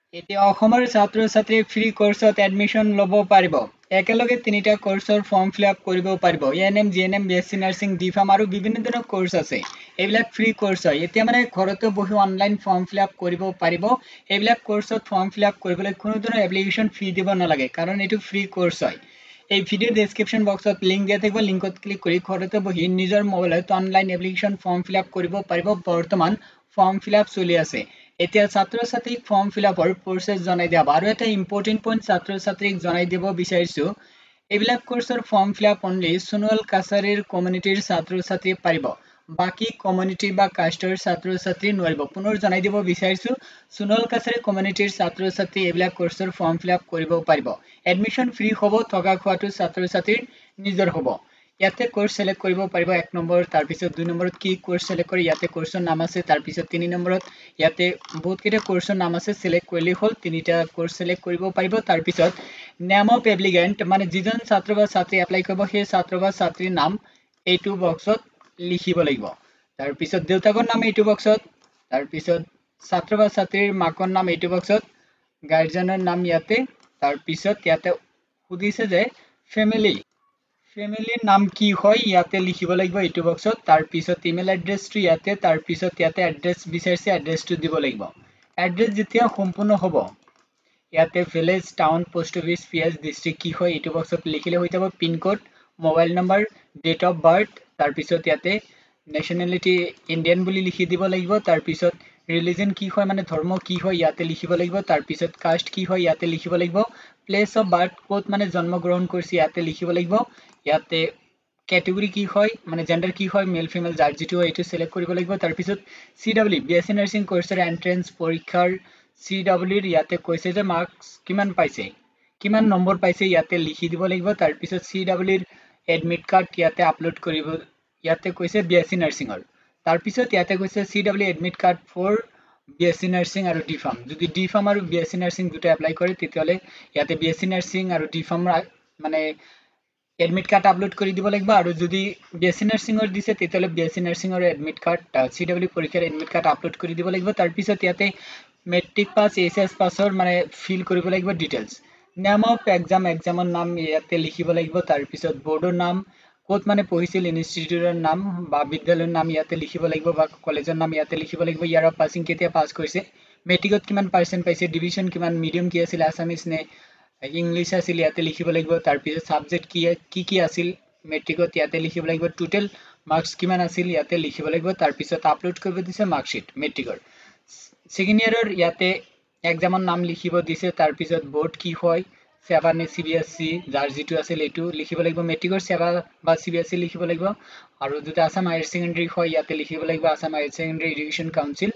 এতিয়া অসমৰ ছাত্ৰ ছাত্ৰী ফ্ৰী কোৰ্সত এডমিশন ল'ব পাৰিব। একেলগে তিনিটা কোৰ্সৰ ফৰ্ম ফিল আপ কৰিব পাৰিব। ANM, GNM, BSc nursing, D Pharm আৰু বিভিন্ন ধৰণৰ কোৰ্স আছে। এইবিলাক ফ্ৰী কোৰ্স হয়। এতিয়া মানে ঘৰতে বহি অনলাইন ফৰ্ম ফিল আপ কৰিব পাৰিব। এইবিলাক কোৰ্সত ফৰ্ম ফিল আপ কৰিবলৈ কোনো ধৰণৰ এপ্লিকেশ্যন ফি দিব নালাগে, কাৰণ এইটো ফ্ৰী কোৰ্স হয়। এই ভিডিও ডেসক্ৰিপশন বক্সত লিংক দিয়া থাকিব। লিংকত ক্লিক কৰি ঘৰতে বহি নিজৰ মোবাইলত online application form fill up কৰিব পাৰিব। বৰ্তমান ফৰ্ম ফিল আপ চলি আছে। এতিয়া ছাত্ৰ ছাত্ৰীক ফৰ্ম ফিল আপৰ প্ৰচেছ জনাই দিয়া। আৰু এটা ইম্পৰ্টেণ্ট পইণ্ট ছাত্ৰ ছাত্ৰীক জনাই দিব বিচাৰিছো, এইবিলাক কোৰ্সৰ form fill up only Sonowal কাছাৰীৰ কমিউনিটিৰ ছাত্ৰ ছাত্ৰী পাৰিব। বাকী কমিউনিটি বা কাষ্টৰ ছাত্ৰ ছাত্ৰী নোৱাৰিব। পুনৰ জনাই দিব বিচাৰিছো, সোণোৱাল কাছাৰী কমিউনিটিৰ ছাত্ৰ ছাত্ৰী এইবিলাক কোৰ্সৰ ফৰ্ম ফিল আপ কৰিব পাৰিব। এডমিশন ফ্ৰী হ'ব, থকা খোৱাটো ছাত্ৰ ছাত্ৰীৰ নিজৰ হ'ব। ইয়াতে কোৰ্স সিলেক্ট কৰিব পাৰিব 1 নম্বৰ, তাৰপিছত 2 নম্বৰত কি কোৰ্স সিলেক্ট কৰি ইয়াতে কোৰ্সৰ নাম আছে, তাৰপিছত 3 নম্বৰত ইয়াতে বহুত কেইটা কোৰ্সৰ নাম আছে, সিলেক্ট কৰিলে হ'ল। তিনিটা কোৰ্স সিলেক্ট কৰিব পাৰিব। তাৰপিছত নেম অফ এপ্লিকেণ্ট, মানে যিজন ছাত্ৰ বা ছাত্ৰী এপ্লাই কৰিব সেই ছাত্ৰ বা ছাত্ৰীৰ নাম এইটো বক্সত লিখিব লাগিব। তাৰপিছত দেউতাকৰ নাম এইটো বক্সত, তাৰপিছত ছাত্ৰ বা ছাত্ৰীৰ মাকৰ নাম এইটো বক্সত, গাৰ্জেনৰ নাম ইয়াতে, তাৰপিছত ইয়াতে সুধিছে যে ফেমিলিৰ নাম কি হয় ইয়াতে লিখিব লাগিব এইটো বক্সত। তাৰপিছত ইমেইল এড্ৰেছটো ইয়াতে, তাৰপিছত ইয়াতে এড্ৰেছ বিচাৰিছে, এড্ৰেছটো দিব লাগিব। এড্ৰেছ যেতিয়া সম্পূৰ্ণ হ'ব, ইয়াতে village, town, post office, PS, district কি হয় এইটো বক্সত লিখিলে হৈ যাব। Pincode, mobile number, date of birth, তাৰপিছত ইয়াতে নেশ্যনেলিটি ইণ্ডিয়ান বুলি লিখি দিব লাগিব। তাৰপিছত ৰিলিজন কি হয়, মানে ধৰ্ম কি হয় ইয়াতে লিখিব লাগিব। তাৰপিছত কাষ্ট কি হয় ইয়াতে লিখিব লাগিব। প্লেচ অফ বাৰ্থ, ক'ত মানে জন্মগ্ৰহণ কৰিছে ইয়াতে লিখিব লাগিব। ইয়াতে কেটেগৰী কি হয়, মানে জেণ্ডাৰ কি হয়, মেল ফিমেল যাৰ যিটো হয় এইটো সিলেক্ট কৰিব লাগিব। তাৰপিছত CW বিএসসি নাৰ্ছিং কোৰ্সৰ এন্ট্ৰেন্স পৰীক্ষাৰ CWৰ ইয়াতে কৈছে যে মাৰ্কস কিমান পাইছে, কিমান নম্বৰ পাইছে ইয়াতে লিখি দিব লাগিব। তাৰপিছত CWৰ এডমিট কাৰ্ড ইয়াতে আপলোড কৰিব, ইয়াতে কৈছে বিএসসি নাৰ্ছিঙৰ। তাৰপিছত ইয়াতে কৈছে CW admit card for BSc nursing আৰু ডিফাৰ্ম। যদি ডিফাৰ্ম আৰু বিএসসি নাৰ্ছিং দুটা এপ্লাই কৰে তেতিয়াহ'লে ইয়াতে বিএসসি নাৰ্ছিং আৰু ডিফাৰ্ম মানে এডমিট কাৰ্ড আপলোড কৰি দিব লাগিব। আৰু যদি বিএসসি নাৰ্ছিঙৰ দিছে তেতিয়াহ'লে বিএসসি নাৰ্ছিঙৰ এডমিট কাৰ্ড CW পৰীক্ষাৰ এডমিট কাৰ্ড আপলোড কৰি দিব লাগিব। তাৰপিছত ইয়াতে মেট্ৰিক পাছ, এইচএছ পাছৰ মানে ফিল কৰিব লাগিব ডিটেইলছ। নেম অফ এক্সাম, এক্সামৰ নাম ইয়াতে লিখিব লাগিব। তাৰপিছত বৰ্ডৰ নাম, ক'ত মানে পঢ়িছিল ইনষ্টিটিউটৰ নাম বা বিদ্যালয়ৰ নাম ইয়াতে লিখিব লাগিব, বা কলেজৰ নাম ইয়াতে লিখিব লাগিব। ইয়াৰ পাছিং কেতিয়া পাছ কৰিছে, মেট্ৰিকত কিমান পাৰ্চেণ্ট পাইছে, ডিভিজন কিমান, মিডিয়াম কি আছিল, আছামিজ নে ইংলিছ আছিল ইয়াতে লিখিব লাগিব। তাৰপিছত ছাবজেক্ট কি আছিল মেট্ৰিকত ইয়াতে লিখিব লাগিব। টোটেল মাৰ্কস কিমান আছিল ইয়াতে লিখিব লাগিব। তাৰপিছত আপলোড কৰিব দিছে মাৰ্কশ্বিট মেট্ৰিকৰ। ছেকেণ্ড ইয়াৰৰ ইয়াতে এক্সামৰ নাম লিখিব দিছে। তাৰপিছত বৰ্ড কি হয়, চেবা নে CBSE, যাৰ যিটো আছিল এইটো লিখিব লাগিব। মেট্ৰিকৰ চেবা বা CBSE লিখিব লাগিব। আৰু যদি আছাম হায়াৰ ছেকেণ্ডেৰী হয় ইয়াতে লিখিব লাগিব Assam higher secondary education council.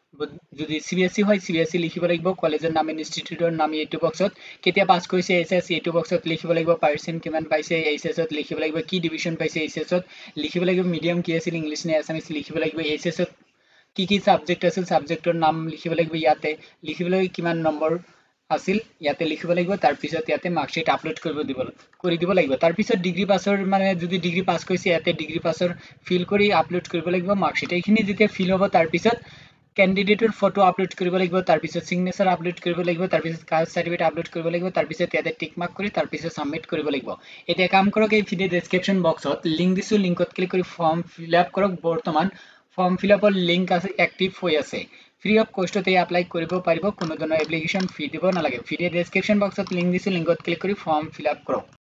যদি CBSE হয় CBSE লিখিব লাগিব। কলেজৰ নাম, ইনষ্টিটিউটৰ নাম এইটো বক্সত, কেতিয়া পাছ কৰিছে এইচএছ এইটো বক্সত লিখিব লাগিব। পাৰ্চেণ্ট কিমান পাইছে এইচএছত লিখিব লাগিব। কি ডিভিজন পাইছে এইচএছত লিখিব লাগিব। মিডিয়াম কি আছিল, ইংলিছ নে আছামিজ লিখিব লাগিব। এইচএছত কি সাবজেক্ট আছিল সাবজেক্টৰ নাম লিখিব লাগিব। ইয়াতে লিখিব লাগিব কিমান নম্বৰ আছিল ইয়াতে লিখিব লাগিব। তাৰপিছত ইয়াতে মাৰ্কশ্বিট আপলোড কৰি দিব লাগিব। তাৰপিছত ডিগ্ৰী পাছৰ, মানে যদি ডিগ্ৰী পাছ কৰিছে ইয়াতে ডিগ্ৰী পাছৰ ফিল কৰি আপলোড কৰিব লাগিব মাৰ্কশ্বিট। এইখিনি যেতিয়া ফিল হ'ব তাৰপিছত কেণ্ডিডেটৰ ফটো আপলোড কৰিব লাগিব। তাৰপিছত সিগনেচাৰ আপলোড কৰিব লাগিব। তাৰপিছত কাষ্ট চাৰ্টিফিকেট আপলোড কৰিব লাগিব। তাৰপিছত ইয়াতে টিক মাৰ্ক কৰি তাৰপিছত সাবমিট কৰিব লাগিব। এতিয়া কাম কৰক, এই ভিডিঅ ডেসক্ৰিপশন বক্সত লিংক দিছো, লিংকত ক্লিক কৰি ফৰ্ম ফিল আপ কৰক। বৰ্তমান ফৰ্ম ফিল আপৰ লিংক আছে, এক্টিভ হৈ আছে। ফ্ৰী অফ কষ্টতে এপ্লাই কৰিব পাৰিব, কোনো ধৰণৰ এপ্লিকেশ্যন ফি দিব নালাগে। ভিডিঅ ডেসক্ৰিপশন বক্সত লিংক দিছো, লিংকত ক্লিক কৰি ফৰ্ম ফিল আপ কৰক।